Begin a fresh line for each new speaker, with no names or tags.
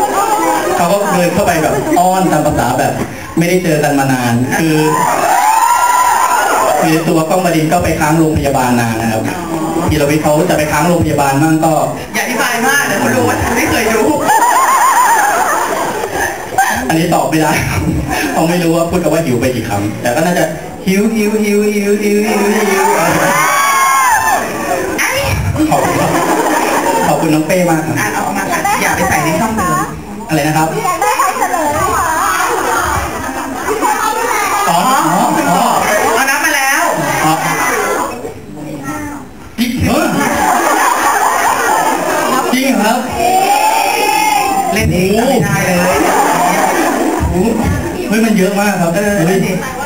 เขาก็เดินเข้าไปแบบอ้อนตามภาษาแบบไม่ได้เจอกันมานานคือตัวก้องบดินทร์ก็ไปค้างโรงพยาบาลนานนะครับธีรวิทย์เขาจะไปค้างโรงพยาบาลบ้างก็
อย่าอธิบายมากเดี๋ยวเขาดูว่าไม่เคยดู
อันนี้ตอบไม่ได้เขาไม่รู้ว่าพูดกับว่าหิวไปกี่คำแต่ก็น่าจะหิวขอบคุณน้องเป้มากครับ
เอามาค่ะอย่าไปใส่ในช่องเดิม
อะไรนะครับอ๋อ
เอาน้ำมาแล้ว
จริงเหรอครับ
เล่นเองไม่ได้เลย
เฮ้ยมันเยอะมากครับ